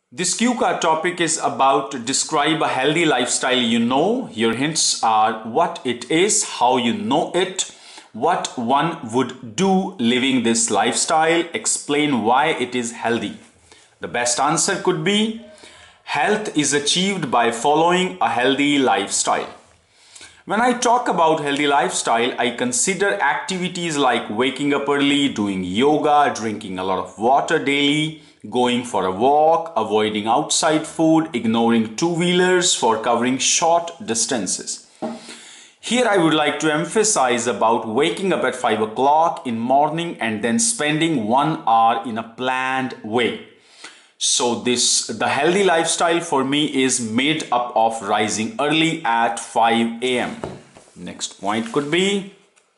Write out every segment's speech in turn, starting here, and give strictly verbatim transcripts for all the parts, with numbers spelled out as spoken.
This cue card topic is about to describe a healthy lifestyle you know. Your hints are what it is, how you know it, what one would do living this lifestyle, explain why it is healthy. The best answer could be, health is achieved by following a healthy lifestyle. When I talk about healthy lifestyle, I consider activities like waking up early, doing yoga, drinking a lot of water daily, going for a walk, avoiding outside food, ignoring two-wheelers for covering short distances. Here I would like to emphasize about waking up at five o'clock in morning and then spending one hour in a planned way. So this, the healthy lifestyle for me is made up of rising early at five A M Next point could be,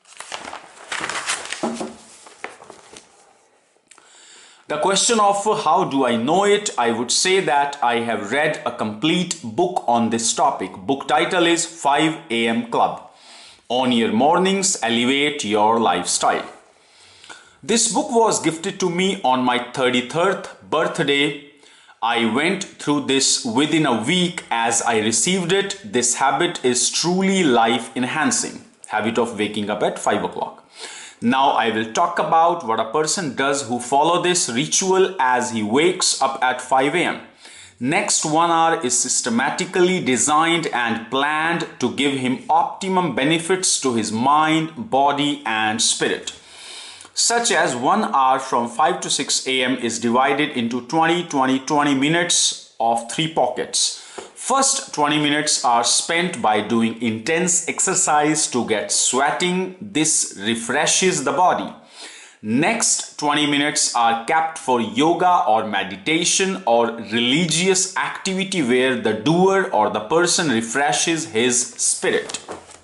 the question of how do I know it? I would say that I have read a complete book on this topic. Book title is five A M Club. On your mornings, elevate your lifestyle. This book was gifted to me on my thirty-third birthday. I went through this within a week as I received it. This habit is truly life enhancing. Habit of waking up at five o'clock. Now I will talk about what a person does who follow this ritual as he wakes up at five A M Next one hour is systematically designed and planned to give him optimum benefits to his mind, body and spirit. Such as one hour from five to six A M is divided into twenty, twenty, twenty minutes of three pockets. First twenty minutes are spent by doing intense exercise to get sweating. This refreshes the body. Next twenty minutes are kept for yoga or meditation or religious activity where the doer or the person refreshes his spirit.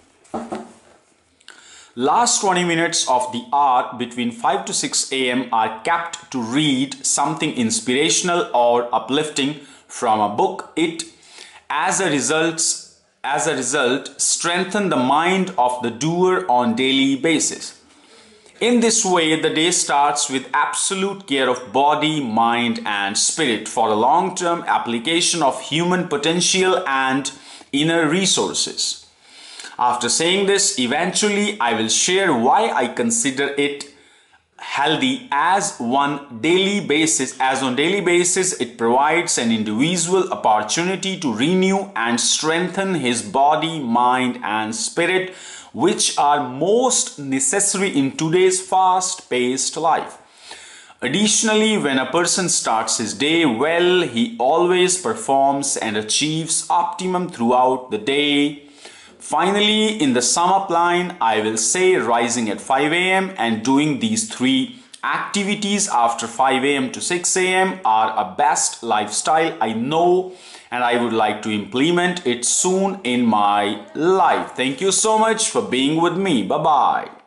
Last twenty minutes of the hour between five to six A M are kept to read something inspirational or uplifting from a book. It, as a result, as a result, strengthen the mind of the doer on daily basis. In this way, the day starts with absolute care of body, mind and spirit for a long-term application of human potential and inner resources. After saying this, eventually I will share why I consider it healthy as one daily basis. As on daily basis, it provides an individual opportunity to renew and strengthen his body, mind and spirit, which are most necessary in today's fast-paced life. Additionally, when a person starts his day well, he always performs and achieves optimum throughout the day. Finally, in the sum up line, I will say rising at five A M and doing these three activities after five A M to six A M are a best lifestyle I know, and I would like to implement it soon in my life. Thank you so much for being with me. Bye-bye.